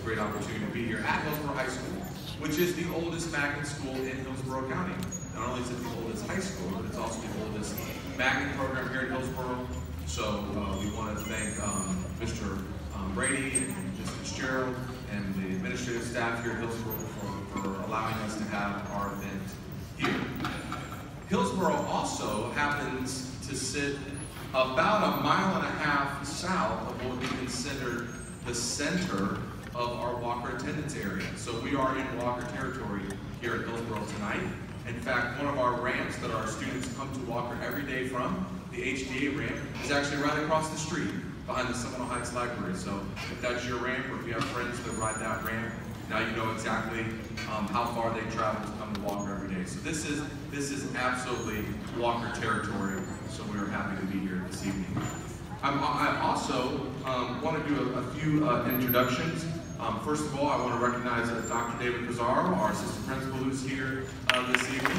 a great opportunity to be here at Hillsborough High School, which is the oldest magnet school in Hillsborough County. Not only is it the oldest high school, but it's also the oldest magnet program here at Hillsborough. So we want to thank Mr. Brady and Ms. Fitzgerald and the administrative staff here at Hillsborough for allowing us to have our event here. Hillsborough also happens to sit about 1.5 miles south of what we consider the center of our Walker attendance area. So we are in Walker territory here at Hillsborough tonight. In fact, one of our ramps that our students come to Walker every day from, the HDA ramp, is actually right across the street behind the Seminole Heights Library. So if that's your ramp, or if you have friends that ride that ramp, now you know exactly how far they travel to come to Walker every day. So this is absolutely Walker territory, so we're happy to be here this evening. I also want to do a few introductions. First of all, I want to recognize Dr. David Pizarro, our assistant principal, who's here this evening.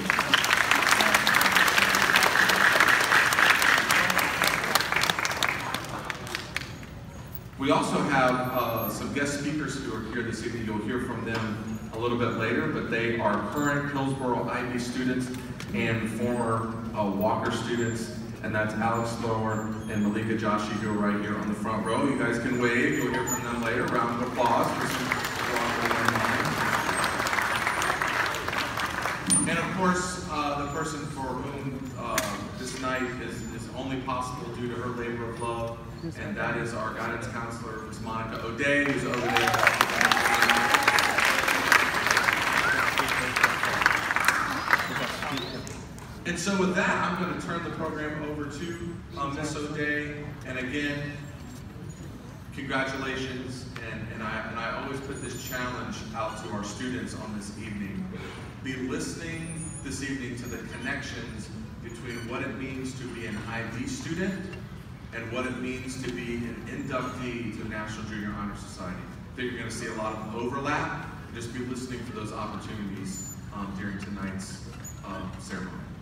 We also have some guest speakers who are here this evening. You'll hear from them a little bit later, but they are current Hillsborough IB students and former Walker students, and that's Alex Lower and Malika Joshi, who are right here on the front row. You guys can wave. You'll hear from them later. Round of applause for some Walker alumni. And of course, the person for whom this night is only possible due to her labor of love, and that is our guidance counselor, Ms. Monica O'Day, who's over there. And so with that, I'm going to turn the program over to Ms. O'Day. And again, congratulations. And I always put this challenge out to our students on this evening. Be listening this evening to the connections between what it means to be an IB student and what it means to be an inductee to National Junior Honor Society. I think you're going to see a lot of overlap. Just be listening for those opportunities during tonight's ceremony.